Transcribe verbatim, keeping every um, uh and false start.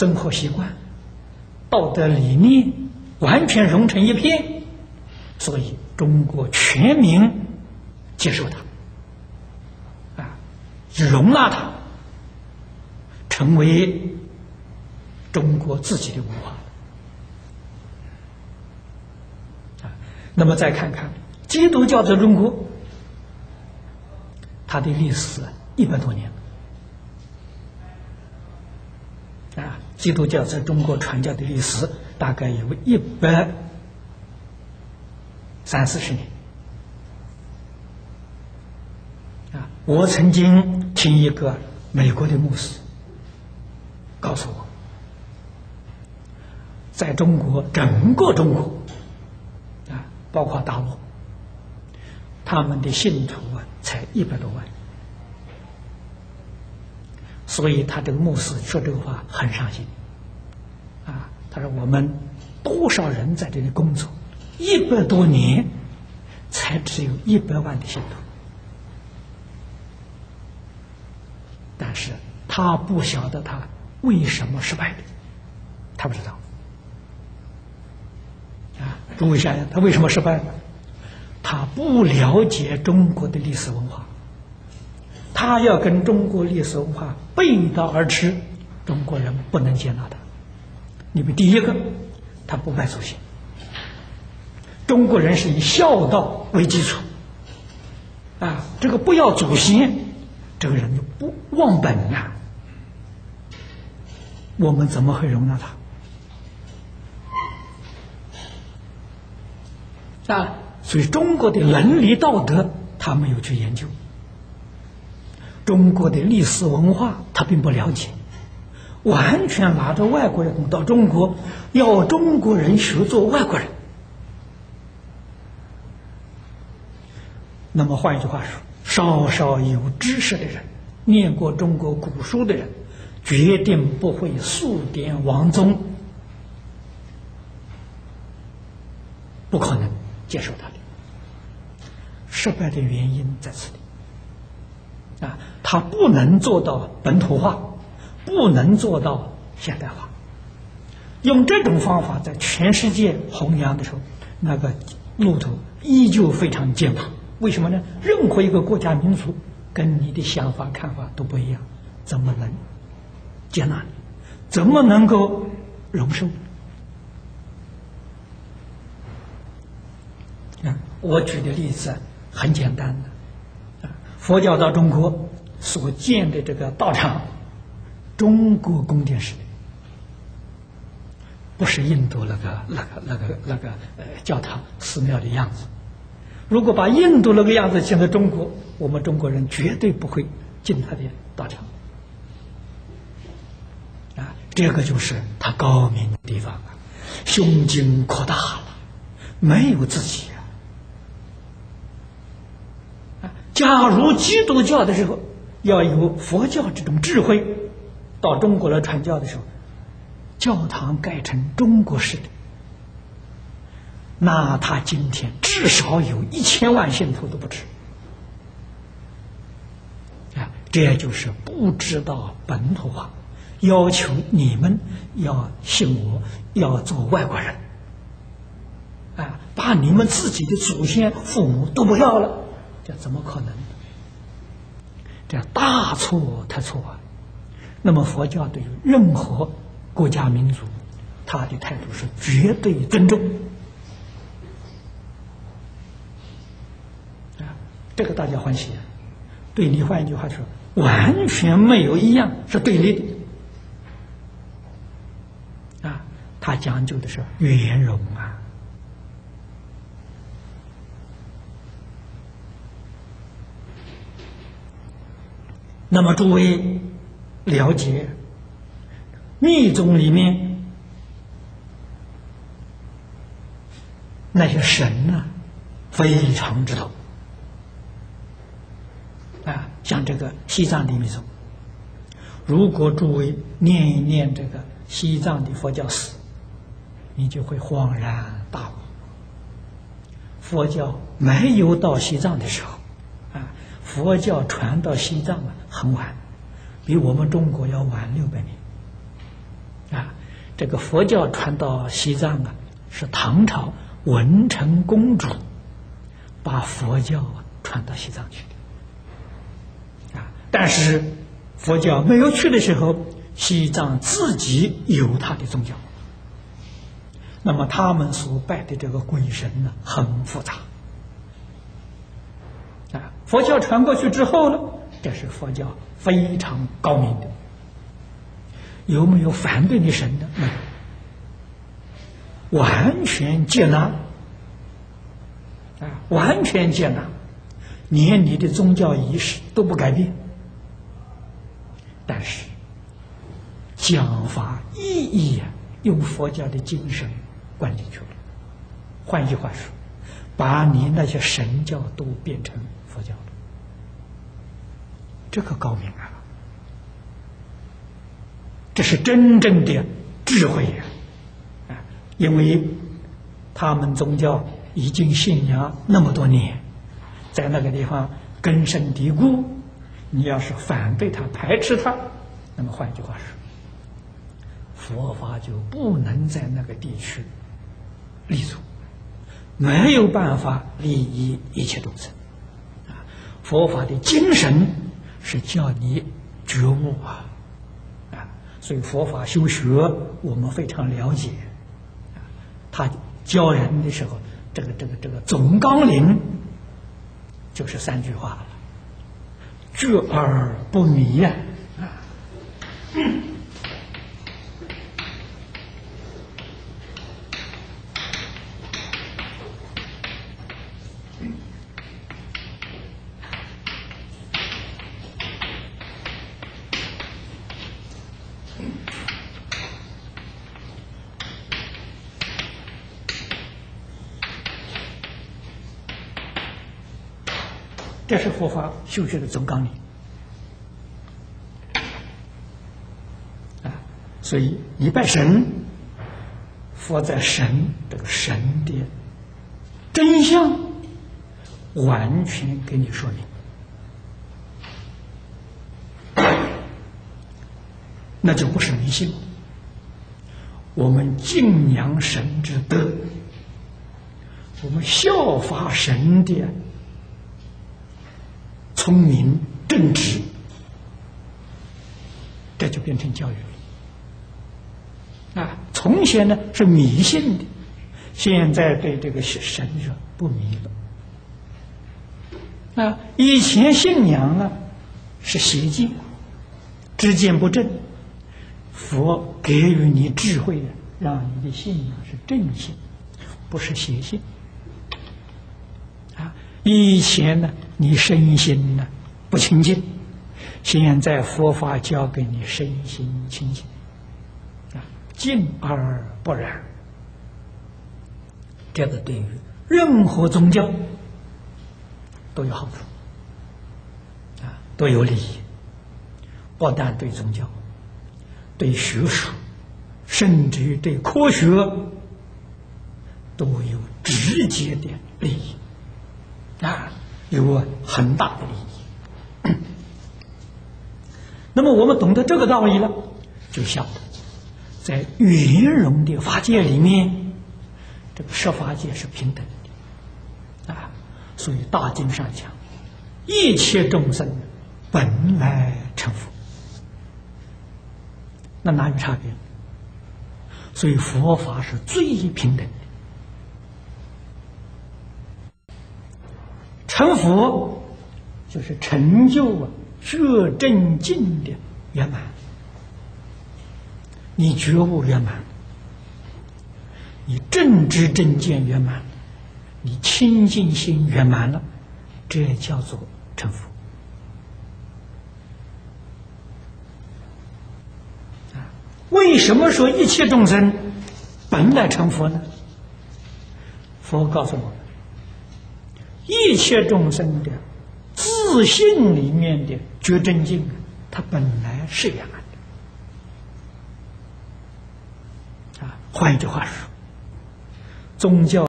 生活习惯、道德理念完全融成一片，所以中国全民接受它，啊，容纳它，成为中国自己的文化。啊，那么再看看基督教在中国，它的历史一百多年了。啊，基督教在中国传教的历史大概有一百三四十年。啊，我曾经听一个美国的牧师告诉我，在中国整个中国啊，包括大陆，他们的信徒啊才一百多万。所以他这个牧师说这个话很伤心，啊，他说我们多少人在这里工作，一百多年，才只有一百万的信徒，但是他不晓得他为什么失败的，他不知道，啊，诸位想想他为什么失败呢？他不了解中国的历史文化。他要跟中国历史文化背道而驰，中国人不能接纳他。你们第一个，他不拜祖先。中国人是以孝道为基础，啊，这个不要祖先，这个人就不忘本啊。我们怎么会容纳他？啊，所以中国的伦理道德他没有去研究。中国的历史文化他并不了解，完全拿着外国人到中国，要中国人学做外国人。那么换一句话说，稍稍有知识的人，念过中国古书的人，决定不会数典忘宗，不可能接受他的。失败的原因在此里。啊，他不能做到本土化，不能做到现代化。用这种方法在全世界弘扬的时候，那个路途依旧非常艰苦。为什么呢？任何一个国家民族跟你的想法看法都不一样，怎么能接纳你？怎么能够容受？啊，我举的例子很简单的。佛教到中国所建的这个道场，中国宫殿式的，不是印度那个那个那个那个呃教堂寺庙的样子。如果把印度那个样子建在中国，我们中国人绝对不会进他的道场。啊，这个就是他高明的地方啊，胸襟扩大了，没有自己。假如基督教的时候要有佛教这种智慧，到中国来传教的时候，教堂盖成中国式的，那他今天至少有一千万信徒都不止。啊，这就是不知道本土化，要求你们要信我，要做外国人，啊，把你们自己的祖先父母都不要了。这怎么可能？这大错特错啊！那么佛教对于任何国家民族，他的态度是绝对尊重啊，这个大家欢喜啊。对你换一句话说，完全没有一样是对立的啊，他讲究的是圆融啊。那么诸位了解密宗里面那些神呢、啊，非常之多啊，像这个西藏的密宗，如果诸位念一念这个西藏的佛教史，你就会恍然大悟。佛教没有到西藏的时候啊，佛教传到西藏啊很晚，比我们中国要晚六百年这个佛教传到西藏啊，是唐朝文成公主把佛教啊传到西藏去的啊。但是佛教没有去的时候，西藏自己有他的宗教。那么他们所拜的这个鬼神呢，很复杂啊。佛教传过去之后呢，这是佛教非常高明的。有没有反对的神呢？没有，完全接纳啊，完全接纳，连你的宗教仪式都不改变。但是讲法意义啊，用佛教的精神灌进去了。换句话说，把你那些神教都变成佛教了，这个高明啊！这是真正的智慧呀！啊，因为他们宗教已经信仰那么多年，在那个地方根深蒂固。你要是反对他、排斥他，那么换句话说，佛法就不能在那个地区立足，没有办法利益一切众生。啊，佛法的精神是叫你觉悟啊！啊，所以佛法修学我们非常了解。啊，他教人的时候，这个这个这个总纲领就是三句话了。觉而不迷呀！啊，嗯，这是佛法修学的总纲领啊！所以你拜神，佛在神这个神的真相完全给你说明，那就不是迷信。我们敬仰神之德，我们效法神的聪明正直，这就变成教育了啊！从前呢是迷信的，现在对这个神说不迷了啊！以前信仰啊是邪见，知见不正，佛给予你智慧的，让你的信仰是正信，不是邪信啊！以前呢你身心呢不清净，现在佛法教给你身心清净啊，净而不染。这个对于任何宗教都有好处啊，都有利益。不但对宗教，对学术，甚至于对科学都有直接的利益啊，有很大的利益。那么我们懂得这个道理了，就晓得在圆融的法界里面，这个十法界是平等的啊。所以大经上讲，一切众生本来成佛，那哪有差别？所以佛法是最平等的。成佛就是成就啊觉正境的圆满，你觉悟圆满，你正知正见圆满，你清净心圆满了，这叫做成佛啊！为什么说一切众生本来成佛呢？佛告诉我们，一切众生的自信里面的觉正境，它本来是圆满的啊。换一句话说，宗教